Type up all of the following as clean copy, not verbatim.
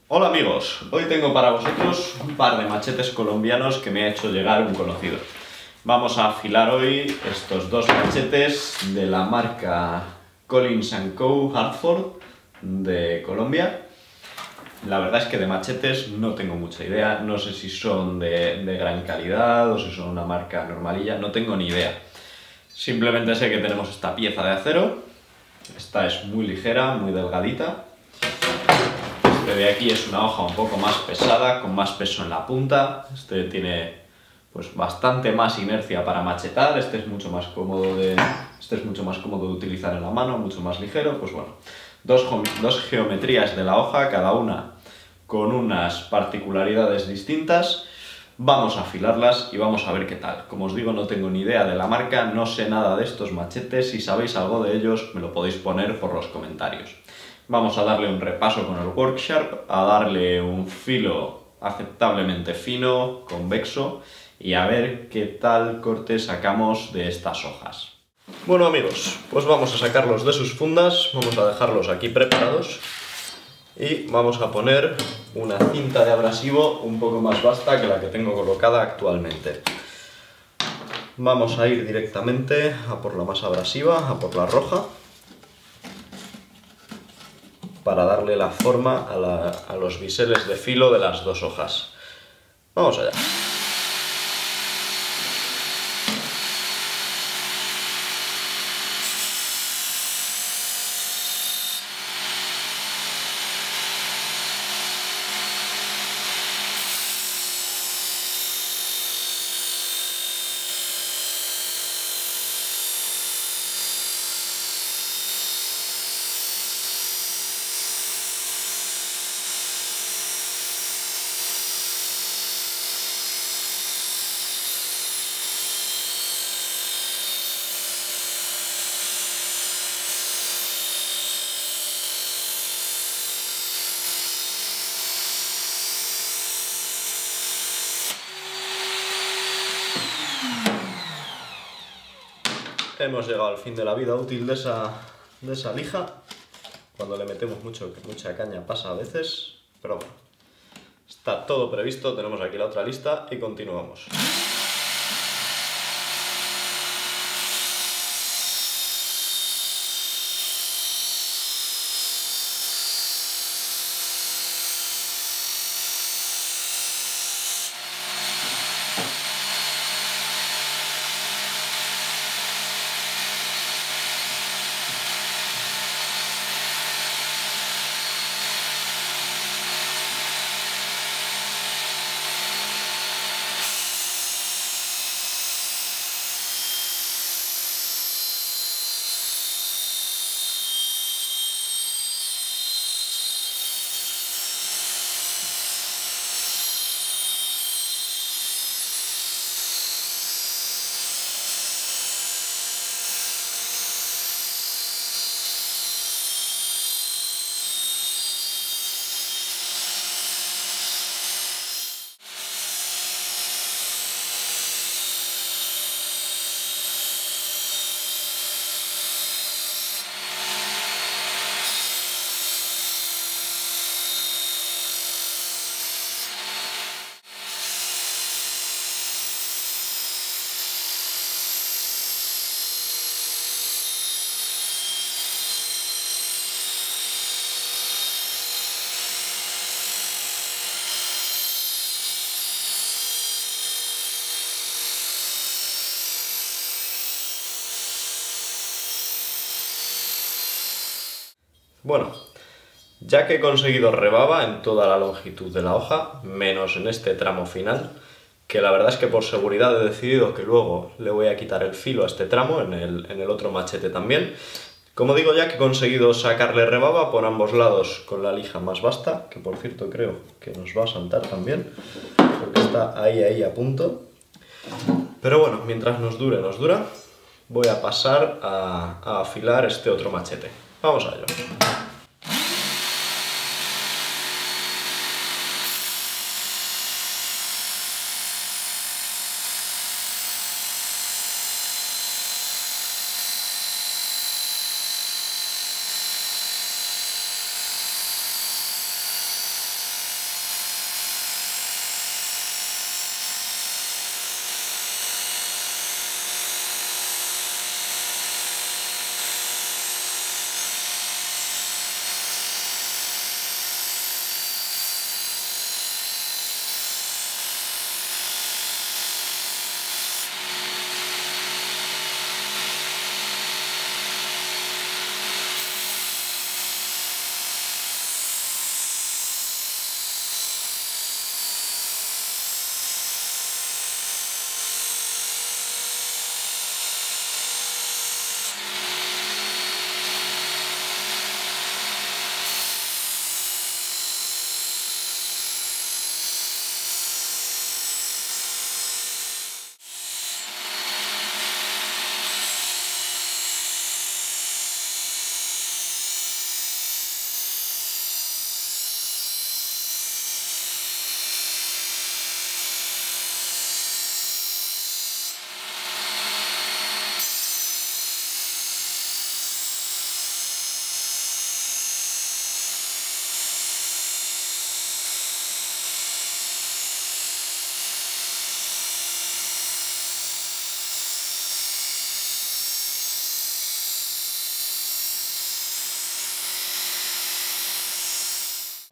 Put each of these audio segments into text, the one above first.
Hola amigos, hoy tengo para vosotros un par de machetes colombianos que me ha hecho llegar un conocido. Vamos a afilar hoy estos dos machetes de la marca Collins & Co. Hartford de Colombia. La verdad es que de machetes no tengo mucha idea, no sé si son de gran calidad o si son una marca normalilla, no tengo ni idea. Simplemente sé que tenemos esta pieza de acero, esta es muy ligera, muy delgadita. Este de aquí es una hoja un poco más pesada, con más peso en la punta. Este tiene pues bastante más inercia para machetar. Este es mucho más cómodo de utilizar en la mano, mucho más ligero. Pues bueno, dos geometrías de la hoja, cada una con unas particularidades distintas. Vamos a afilarlas y vamos a ver qué tal. Como os digo, no tengo ni idea de la marca, no sé nada de estos machetes. Si sabéis algo de ellos, me lo podéis poner por los comentarios. Vamos a darle un repaso con el Worksharp, a darle un filo aceptablemente fino, convexo, y a ver qué tal corte sacamos de estas hojas. Bueno amigos, pues vamos a sacarlos de sus fundas, vamos a dejarlos aquí preparados y vamos a poner una cinta de abrasivo un poco más vasta que la que tengo colocada actualmente. Vamos a ir directamente a por la más abrasiva, a por la roja, para darle la forma a los biseles de filo de las dos hojas. Vamos allá. Hemos llegado al fin de la vida útil de esa lija. Cuando le metemos mucha caña pasa a veces, pero bueno, está todo previsto, tenemos aquí la otra lista y continuamos. Bueno, ya que he conseguido rebaba en toda la longitud de la hoja, menos en este tramo final, que la verdad es que por seguridad he decidido que luego le voy a quitar el filo a este tramo, en el otro machete también. Como digo, ya que he conseguido sacarle rebaba por ambos lados con la lija más vasta, que por cierto creo que nos va a saltar también, porque está ahí a punto. Pero bueno, mientras nos dura, voy a pasar a afilar este otro machete. Vamos a ello.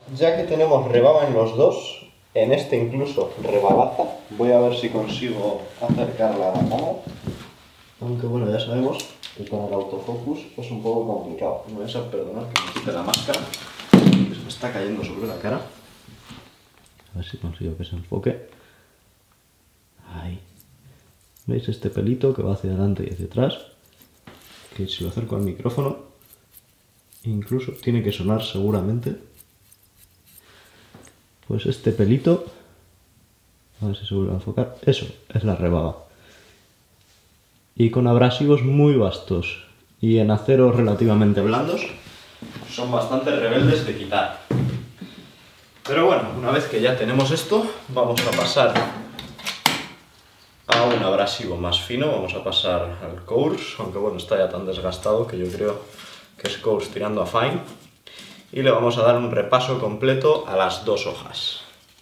Ya que tenemos rebaba en los dos, en este incluso rebabaza, voy a ver si consigo acercarla a la cámara. Aunque bueno, ya sabemos que con el autofocus es un poco complicado. Me vais a perdonar que me quite la máscara, que se me está cayendo sobre la cara. A ver si consigo que se enfoque. Ahí. ¿Veis este pelito que va hacia adelante y hacia atrás? Que si lo acerco al micrófono, incluso tiene que sonar seguramente. Pues este pelito, a ver si se vuelve a enfocar, eso es la rebaba. Y con abrasivos muy vastos y en aceros relativamente blandos, son bastante rebeldes de quitar. Pero bueno, una vez que ya tenemos esto, vamos a pasar a un abrasivo más fino, vamos a pasar al Coarse, aunque bueno, está ya tan desgastado que yo creo que es Coarse tirando a Fine. Y le vamos a dar un repaso completo a las dos hojas.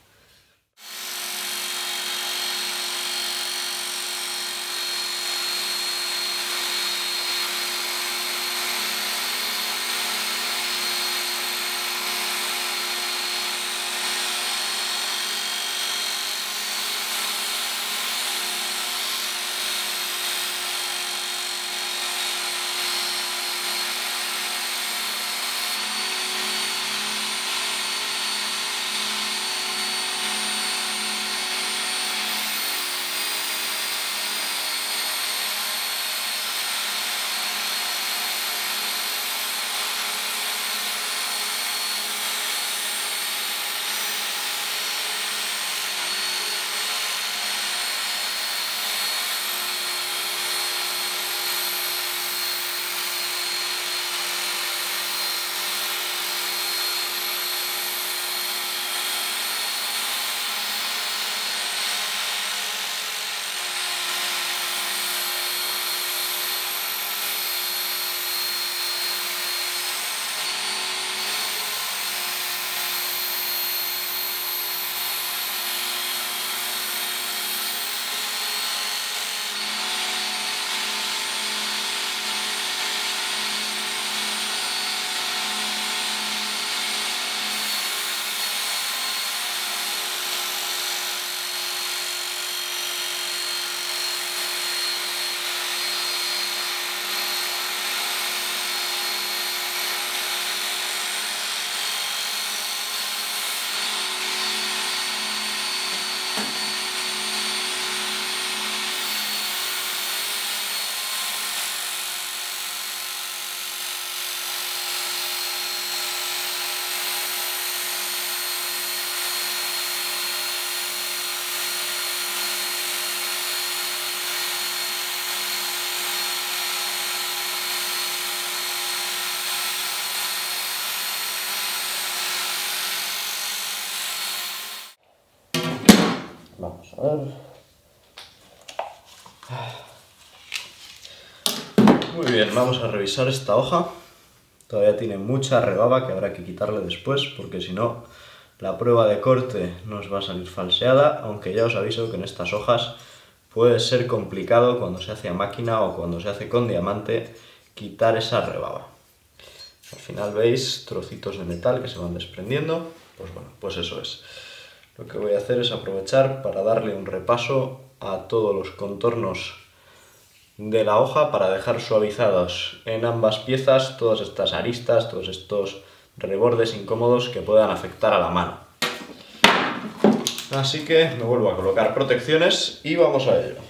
Vamos a ver. Muy bien, vamos a revisar esta hoja. Todavía tiene mucha rebaba que habrá que quitarle después, porque si no, la prueba de corte nos va a salir falseada, aunque ya os aviso que en estas hojas puede ser complicado cuando se hace a máquina o cuando se hace con diamante quitar esa rebaba. Al final veis trocitos de metal que se van desprendiendo, pues bueno, pues eso es. Lo que voy a hacer es aprovechar para darle un repaso a todos los contornos de la hoja para dejar suavizados en ambas piezas todas estas aristas, todos estos rebordes incómodos que puedan afectar a la mano. Así que me vuelvo a colocar protecciones y vamos a ello.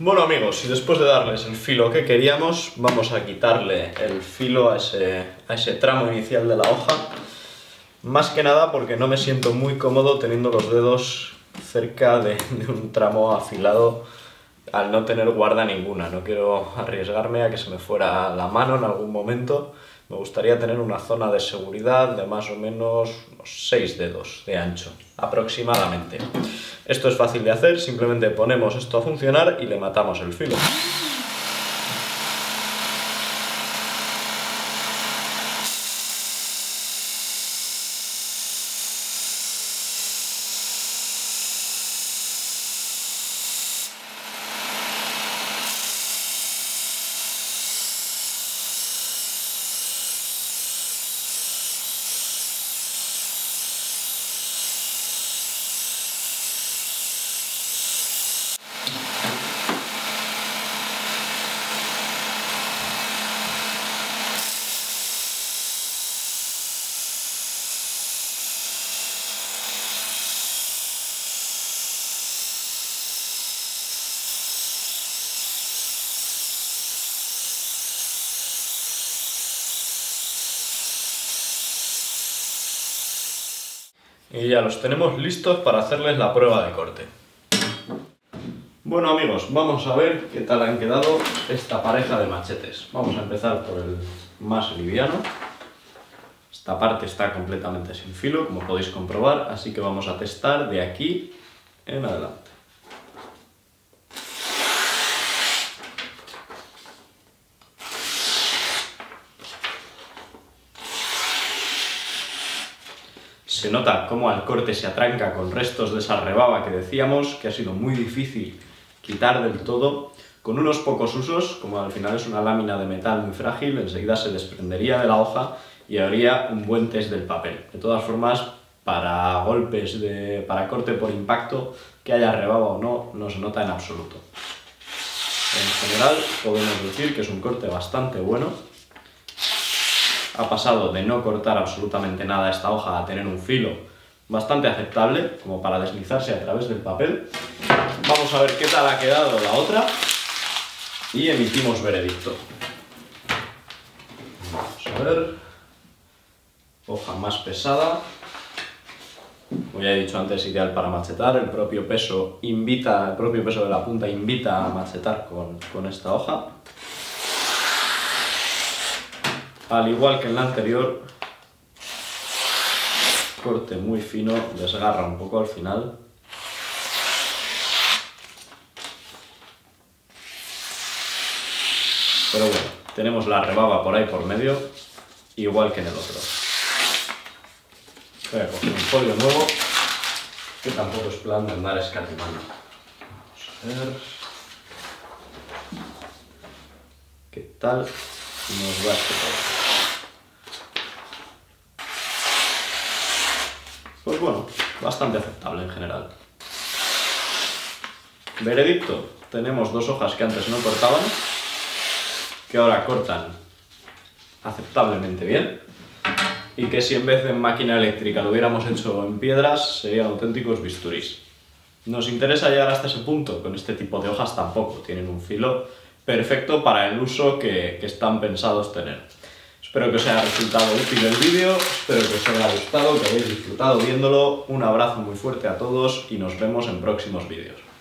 Bueno amigos, y después de darles el filo que queríamos, vamos a quitarle el filo a ese tramo inicial de la hoja. Más que nada porque no me siento muy cómodo teniendo los dedos cerca de un tramo afilado al no tener guarda ninguna. No quiero arriesgarme a que se me fuera la mano en algún momento. Me gustaría tener una zona de seguridad de más o menos unos 6 dedos de ancho, aproximadamente. Esto es fácil de hacer, simplemente ponemos esto a funcionar y le matamos el filo. Y ya los tenemos listos para hacerles la prueba de corte. Bueno amigos, vamos a ver qué tal han quedado esta pareja de machetes. Vamos a empezar por el más liviano. Esta parte está completamente sin filo, como podéis comprobar, así que vamos a testar de aquí en adelante. Se nota cómo al corte se atranca con restos de esa rebaba que decíamos, que ha sido muy difícil quitar del todo. Con unos pocos usos, como al final es una lámina de metal muy frágil, enseguida se desprendería de la hoja y haría un buen test del papel. De todas formas, para golpes, para corte por impacto, que haya rebaba o no, no se nota en absoluto. En general, podemos decir que es un corte bastante bueno. Ha pasado de no cortar absolutamente nada esta hoja a tener un filo bastante aceptable, como para deslizarse a través del papel. Vamos a ver qué tal ha quedado la otra y emitimos veredicto. Vamos a ver. Hoja más pesada. Como ya he dicho antes, ideal para machetar. El propio peso de la punta invita a machetar con esta hoja. Al igual que en la anterior, corte muy fino, desgarra un poco al final. Pero bueno, tenemos la rebaba por ahí por medio, igual que en el otro. Voy a coger un folio nuevo, que tampoco es plan de andar escatimando. Vamos a ver qué tal nos va este color. Pues bueno, bastante aceptable en general. Veredicto, tenemos dos hojas que antes no cortaban, que ahora cortan aceptablemente bien, y que si en vez de en máquina eléctrica lo hubiéramos hecho en piedras, serían auténticos bisturís. Nos interesa llegar hasta ese punto, con este tipo de hojas tampoco, tienen un filo perfecto para el uso que están pensados tener. Espero que os haya resultado útil el vídeo, espero que os haya gustado, que hayáis disfrutado viéndolo. Un abrazo muy fuerte a todos y nos vemos en próximos vídeos.